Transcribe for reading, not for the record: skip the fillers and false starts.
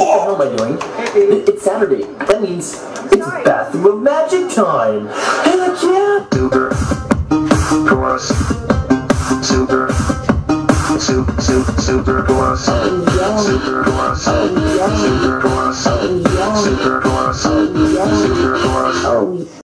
hell am I doing? It's Saturday. That means it's Bathroom of Magic time. Heck yeah! Super. Chorus. Super. Super chorus. Super chorus. Super chorus.